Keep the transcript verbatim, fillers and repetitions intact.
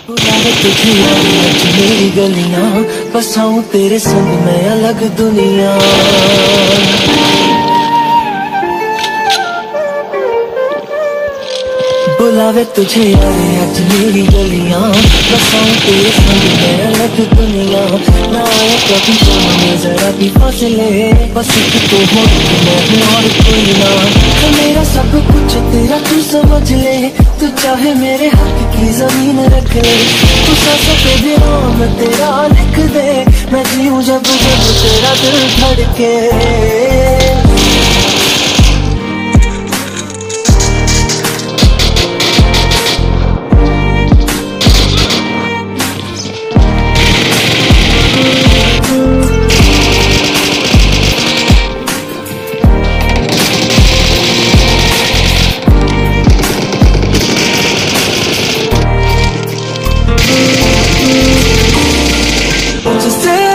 बुलावे तुझे आज मेरी गलियां, बसाऊं तेरे संग मैं अलग दुनिया। बुलावे तुझे यार आज मेरी गलियां, बसाऊं तेरे संग मैं अलग दुनिया। ना आए कभी में जरा भी फासले, बस एक तो हो मैं हूँ और कोई ना। तो मेरा सब कुछ तेरा तू समझ ले, तू चाहे मेरे हक की जमीन रख ले। तू सांसों पे भी नाम तेरा लिख दे, मैं जीऊं जब जब तेरा दिल धड़के। Just